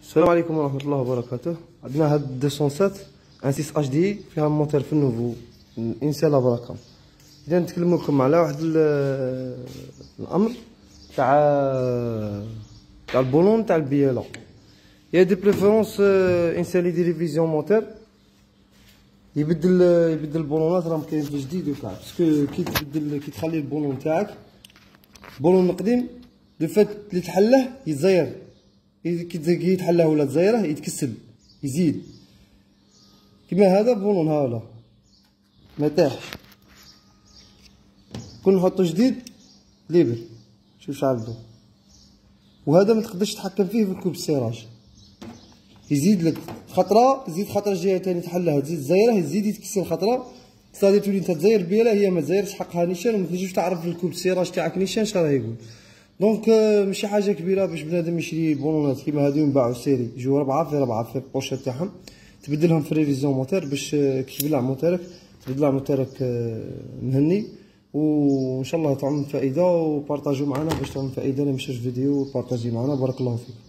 السلام عليكم ورحمة الله وبركاته. عندنا هاد 207 ان 6 اتش دي فيها موتور في النوفو انسى لا بركة. اذا نتكلم لكم على واحد الامر تاع البولون تاع البياله. يا دي بريفيرونس انسان لي دي ريفيزيون موتور يبدل البولونات راهم كاين في جديد وكاع، باسكو كي تخلي البولون تاعك البولون القديم دو فات اللي تحله يتزير، كي يتحله ولا تزيره يتكسل يزيد. كيما هذا بولون هاولا ما تاحش، كون نحطو جديد ليبر شوف شحال الضو. وهذا ما تقدرش تتحكم فيه بالكوب السيراج، يزيد لك خطره تزيد خطره جهه ثانيه تحلها تزيد تزيره يزيد يتكسل خطره، صافي تولي انت تزير بيلا هي ما تزيرش حقها نيشان وما تنجمش تعرف الكوب السيراج تاعك نيشان اش راه يقول. دونك ماشي حاجه كبيره باش بنادم يشري بولونات كيما هادو ينباعو سيري، يجيو 4 في البوشات تاعهم، تبدلهم في ريفيزيون موتور باش كي تبلع موتورك مهني. وان شاء الله تعم فائده، وبارطاجيو معنا باش تعم فائده. لا مشاش فيديو بارطاجي معنا، بارك الله فيك.